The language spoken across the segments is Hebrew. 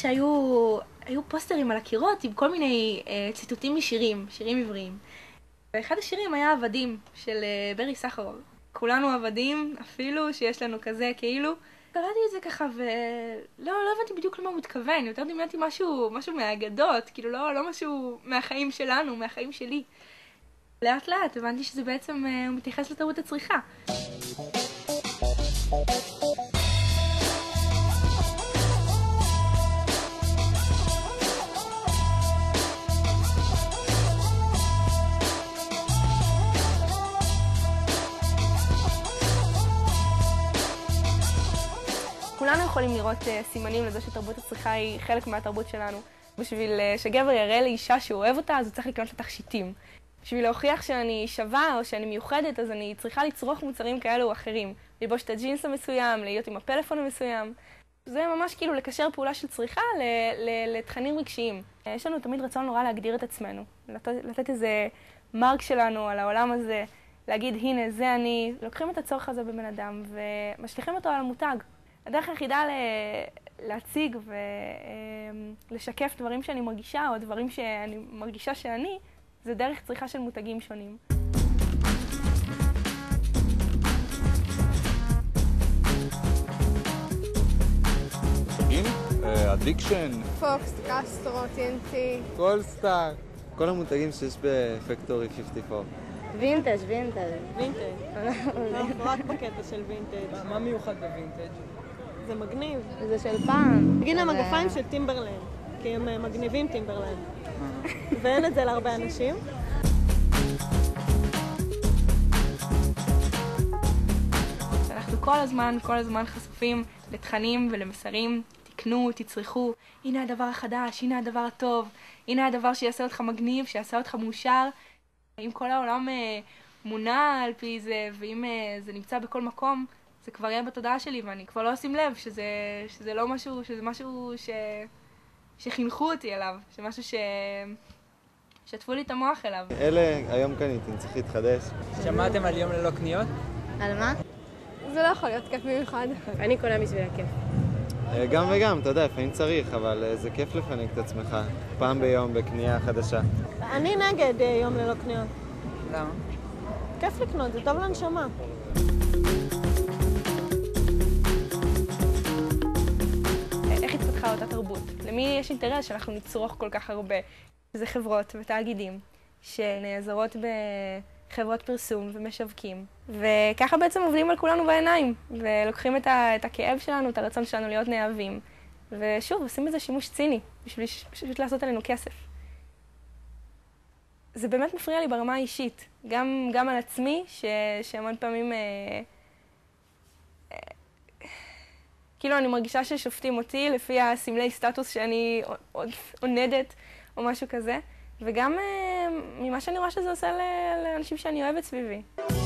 שהיו פוסטרים על הקירות עם כל מיני ציטוטים משירים, שירים עבריים. ואחד השירים היה עבדים של ברי סחרוב. כולנו עבדים, אפילו שיש לנו כזה כאילו. קראתי את זה ככה ולא הבנתי בדיוק למה הוא מתכוון, יותר דמיינתי משהו מהאגדות, כאילו לא משהו מהחיים שלנו, מהחיים שלי. לאט לאט הבנתי שזה בעצם הוא מתייחס לתרבות הצריכה. כולנו יכולים לראות סימנים לזה שתרבות הצריכה היא חלק מהתרבות שלנו. בשביל שגבר יראה לאישה שהוא אוהב אותה, אז הוא צריך לקנות לה תכשיטים. בשביל להוכיח שאני שווה או שאני מיוחדת, אז אני צריכה לצרוך מוצרים כאלו או אחרים. ללבוש את הג'ינס המסוים, להיות עם הפלאפון המסוים. זה ממש כאילו לקשר פעולה של צריכה לתכנים רגשיים. יש לנו תמיד רצון נורא להגדיר את עצמנו. לתת איזה מרק שלנו על העולם הזה. להגיד, הנה, זה אני. לוקחים את הצורך הזה בבן אדם ומשליכים אותו על המותג. הדרך היחידה להציג ולשקף דברים שאני מרגישה, או דברים שאני מרגישה שאני, זה דרך צריכה של מותגים שונים. מותגים? אדיקשן. פוקס, קסטרו, TNT. קולסטאר. כל המותגים שיש בפקטורי 54. וינטג'. רק בקטע של וינטג'. מה מיוחד בוינטג'? זה מגניב. זה של פעם. נגיד המגפיים של טימברלנד, כי הם מגניבים טימברלנד. ואין את זה להרבה אנשים. אנחנו כל הזמן חשופים לתכנים ולמסרים. תקנו, תצרכו, הנה הדבר החדש, הנה הדבר הטוב, הנה הדבר שיעשה אותך מגניב, שיעשה אותך מאושר. אם כל העולם מונע על פי זה, ואם זה נמצא בכל מקום, זה כבר יהיה בתודעה שלי, ואני כבר לא אשים לב שזה לא משהו, שזה משהו שחינכו אותי אליו, שמשהו ששטפו לי את המוח אליו. אלה היום קניתי, צריך להתחדש. שמעתם על יום ללא קניות? על מה? זה לא יכול להיות כיף במיוחד. אני קונה בשביל הכיף. גם וגם, אתה יודע, לפעמים צריך, אבל זה כיף לפנק את עצמך. פעם ביום בקנייה חדשה. אני נגד יום ללא קניות. למה? כיף לקנות, זה טוב לנשמה. איך התפתחה אותה תרבות? למי יש אינטרס שאנחנו נצרוך כל כך הרבה? זה חברות ותאגידים שנעזרות בחברות פרסום ומשווקים. וככה בעצם עובדים על כולנו בעיניים, ולוקחים את הכאב שלנו, את הרצון שלנו להיות נאהבים. ושוב, עושים בזה שימוש ציני, בשביל פשוט לעשות עלינו כסף. זה באמת מפריע לי ברמה האישית, גם על עצמי, שהמון פעמים כאילו אני מרגישה ששופטים אותי לפי הסמלי סטטוס שאני עונדת או משהו כזה, וגם ממה שאני רואה שזה עושה לאנשים שאני אוהבת סביבי.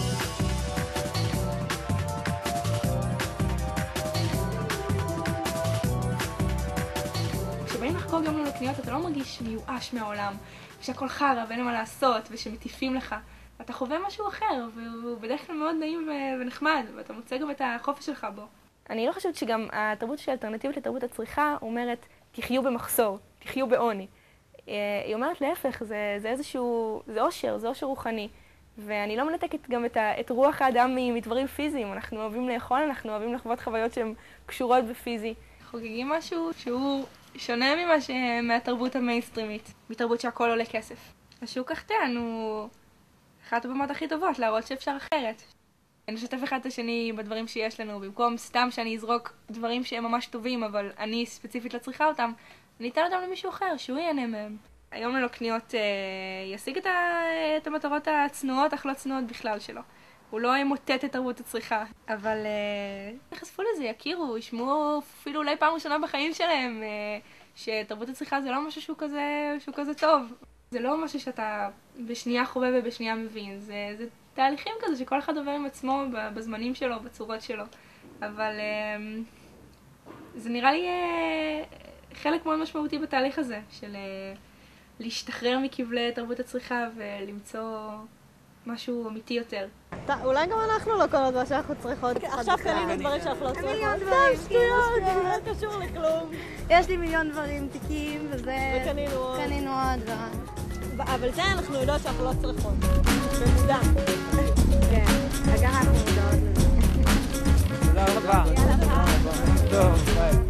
כשבאים לחקור גם לקניות אתה לא מרגיש מיואש מהעולם, שהכל חרא ואין מה לעשות ושמטיפים לך. אתה חווה משהו אחר והוא בדרך כלל מאוד נעים ונחמד, ואתה מוצא גם את החופש שלך בו. אני לא חושבת שגם התרבות של האלטרנטיבית לתרבות הצריכה אומרת תחיו במחסור, תחיו בעוני. היא אומרת להפך, זה אושר, זה אושר רוחני. ואני לא מנתקת גם את רוח האדם מדברים פיזיים. אנחנו אוהבים לאכול, אנחנו אוהבים לחוות חוויות שהן קשורות בפיזי. חוגגים משהו שהוא שונה מהתרבות המיינסטרימית, מתרבות שהכל עולה כסף. השוק הקטן הוא אחת הבמות הכי טובות להראות שאפשר אחרת. נשתף אחד את השני בדברים שיש לנו, במקום סתם שאני אזרוק דברים שהם ממש טובים, אבל אני ספציפית לא צריכה אותם, אני אתן אותם למישהו אחר, שהוא ייהנה מהם. היום ללא קניות ישיג את המטרות הצנועות, אך לא צנועות בכלל שלו. הוא לא ימוטט את תרבות הצריכה, אבל יחשפו לזה, יכירו, ישמעו אפילו אולי פעם ראשונה בחיים שלהם, שתרבות הצריכה זה לא משהו שהוא כזה טוב. זה לא משהו שאתה בשנייה חווה ובשנייה מבין, זה תהליכים כזה שכל אחד עובר עם עצמו בזמנים שלו, בצורות שלו. אבל זה נראה לי חלק מאוד משמעותי בתהליך הזה, של להשתחרר מכבלי תרבות הצריכה ולמצוא משהו אמיתי יותר. אולי גם אנחנו לא קונות מה שאנחנו צריכות. עכשיו קנינו דברים שאנחנו לא צריכות. סתם שטויות, זה לא קשור לכלום. יש לי מיליון דברים, תיקים וזה... וקנינו עוד. קנינו עוד ועוד. אבל זה אנחנו יודעות שאנחנו לא צריכות. במודע. כן, אגב אנחנו מודעות לזה. תודה רבה. יאללה, ביי. טוב, ביי.